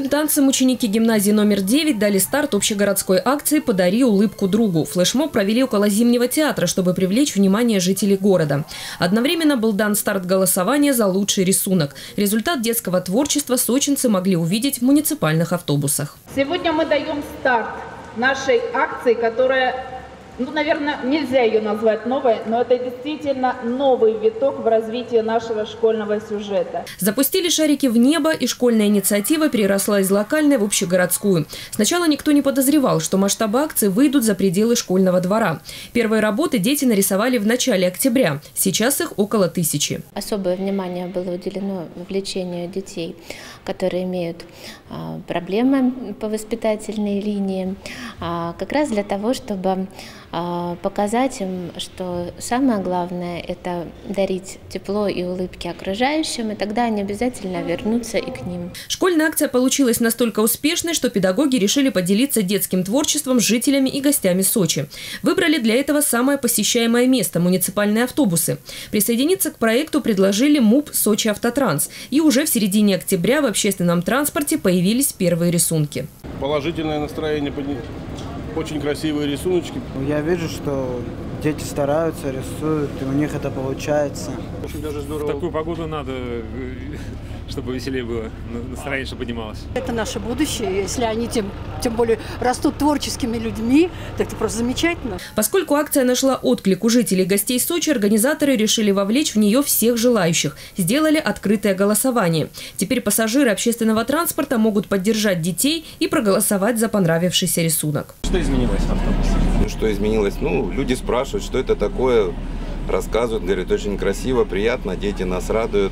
Молодым танцам ученики гимназии номер 9 дали старт общегородской акции «Подари улыбку другу». Флешмоб провели около Зимнего театра, чтобы привлечь внимание жителей города. Одновременно был дан старт голосования за лучший рисунок. Результат детского творчества сочинцы могли увидеть в муниципальных автобусах. Сегодня мы даем старт нашей акции, которая, наверное, нельзя ее назвать новой, но это действительно новый виток в развитии нашего школьного сюжета. Запустили шарики в небо, и школьная инициатива переросла из локальной в общегородскую. Сначала никто не подозревал, что масштабы акции выйдут за пределы школьного двора. Первые работы дети нарисовали в начале октября. Сейчас их около 1000. Особое внимание было уделено вовлечению детей, которые имеют проблемы по воспитательной линии, как раз для того, чтобы показать им, что самое главное – это дарить тепло и улыбки окружающим, и тогда они обязательно вернутся и к ним. Школьная акция получилась настолько успешной, что педагоги решили поделиться детским творчеством с жителями и гостями Сочи. Выбрали для этого самое посещаемое место – муниципальные автобусы. Присоединиться к проекту предложили МУП «Сочи Автотранс». И уже в середине октября в общественном транспорте появились первые рисунки. Положительное настроение. Очень красивые рисуночки. Я вижу, что дети стараются, рисуют, и у них это получается. Очень даже здорово. В такую погоду надо, чтобы веселее было, настроение чтобы поднималось. Это наше будущее. Если они тем более растут творческими людьми, так это просто замечательно. Поскольку акция нашла отклик у жителей и гостей Сочи, организаторы решили вовлечь в нее всех желающих. Сделали открытое голосование. Теперь пассажиры общественного транспорта могут поддержать детей и проголосовать за понравившийся рисунок. Что изменилось в автобусе? Что изменилось? Люди спрашивают, что это такое, рассказывают, говорят, очень красиво, приятно, дети нас радуют.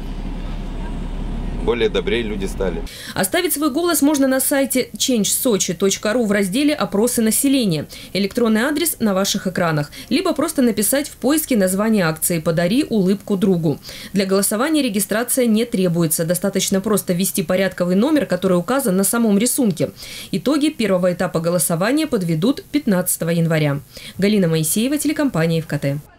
Более добрее люди стали. Оставить свой голос можно на сайте changesochi.ru в разделе «Опросы населения». Электронный адрес на ваших экранах. Либо просто написать в поиске название акции «Подари улыбку другу». Для голосования регистрация не требуется. Достаточно просто ввести порядковый номер, который указан на самом рисунке. Итоги первого этапа голосования подведут 15 января. Галина Моисеева, телекомпания ФКТ.